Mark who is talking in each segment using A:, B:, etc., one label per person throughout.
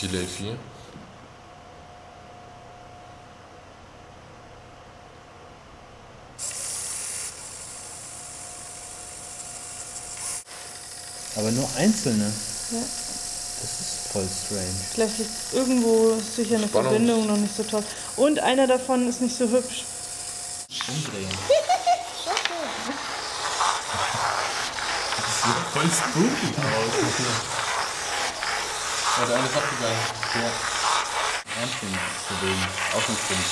A: Delay 4.
B: Aber nur einzelne.
C: Ja.
B: Das ist voll strange.
C: Vielleicht liegt irgendwo sicher eine
A: Spannung.
C: Verbindung noch nicht so toll. Und einer davon ist nicht so hübsch.
B: Umdrehen. Das sieht voll spooky aus.
A: Ja, der eine ist abgegangen.
B: Ja. Anfängt zu bewegen. Ausgangspunkt.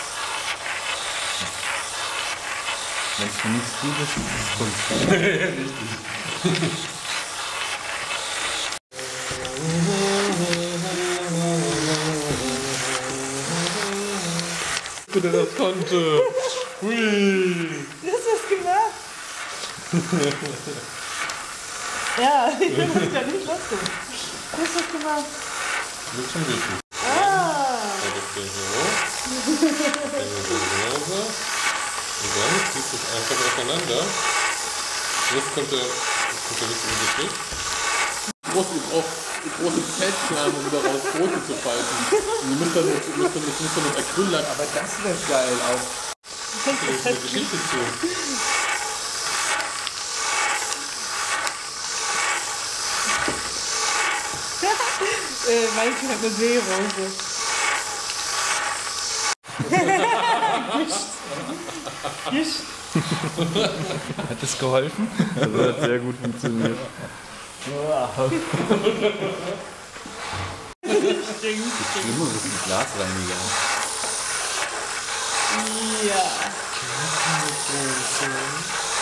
B: Wenn es für nichts gut ist, ist es Kunst.
A: Bitte, das konnte. Hui.
C: Du hast was gemacht. Ja, ich bin das ja nicht lustig. Du hast was gemacht.
A: Das ist schon richtig.
C: Ah.
A: Ja, das geht hier hoch. Dann geht das genauso. Und dann zieht es einfach auseinander. Jetzt kommt der richtige Gesicht. Große Feldkerne, um daraus Brote zu falten. Und ihr müsst dann mit Acryllack.
B: Aber das wäre geil auch.
A: Da ist eine Geschichte zu.
C: Manchmal mit Seerose. Gischt.
B: Hat das geholfen?
D: Das hat sehr gut funktioniert.
B: Immer ein bisschen Glasreiniger.
C: Ja.